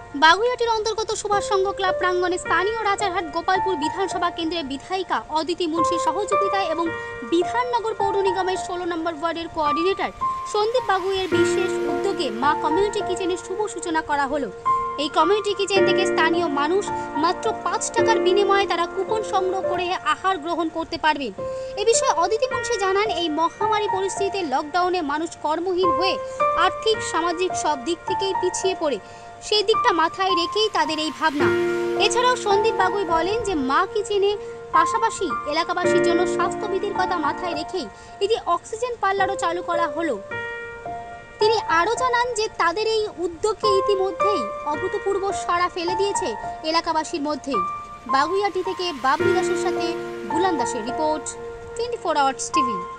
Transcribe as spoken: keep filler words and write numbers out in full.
বাগুইআটির অন্তর্গত সুভাষ সংঘ ক্লাব প্রাঙ্গণে স্থানীয় রাজারহাট গোপালপুর বিধানসভা কেন্দ্রের বিধায়িকা অদিতি মুন্সির সহযোগিতায় এবং বিধাননগর পৌর নিগমের ষোলো নম্বর ওয়ার্ডের কোঅর্ডিনেটর সন্দীপ বাগুইয়ের বিশেষ উদ্যোগে মা কমিউনিটি কিচেনের শুভ সূচনা করা হলো। এই কমিউনিটি কিচেন থেকে স্থানীয় মানুষ মাত্র পাঁচ টাকার বিনিময়ে তারা কুপন সংগ্রহ করে আহার গ্রহণ করতে পারবেন। এ বিষয়ে অদিতি মুন্সি জানান, এই মহামারী পরিস্থিতিতে লকডাউনে মানুষ কর্মহীন হয়ে আর্থিক সামাজিক সব দিক থেকেই পিছিয়ে পড়ে, সেই দিকটা মাথায় রেখেই তাদের এই ভাবনা। এছাড়াও সন্দীপ বাগুই বলেন যে মা কিচেনে পাশাপাশি এলাকাবাসীর জন্য স্বাস্থ্যবিধির কথা মাথায় রেখেই এটি অক্সিজেন পার্লারও চালু করা হলো। তিনি আরও জানান যে তাদের এই উদ্যোগে ইতিমধ্যেই অভূতপূর্ব সাড়া ফেলে দিয়েছে এলাকাবাসীর মধ্যে। বাগুইআটি থেকে বাবলি দাসের সাথে বুলান দাসের report, twenty four hours TV.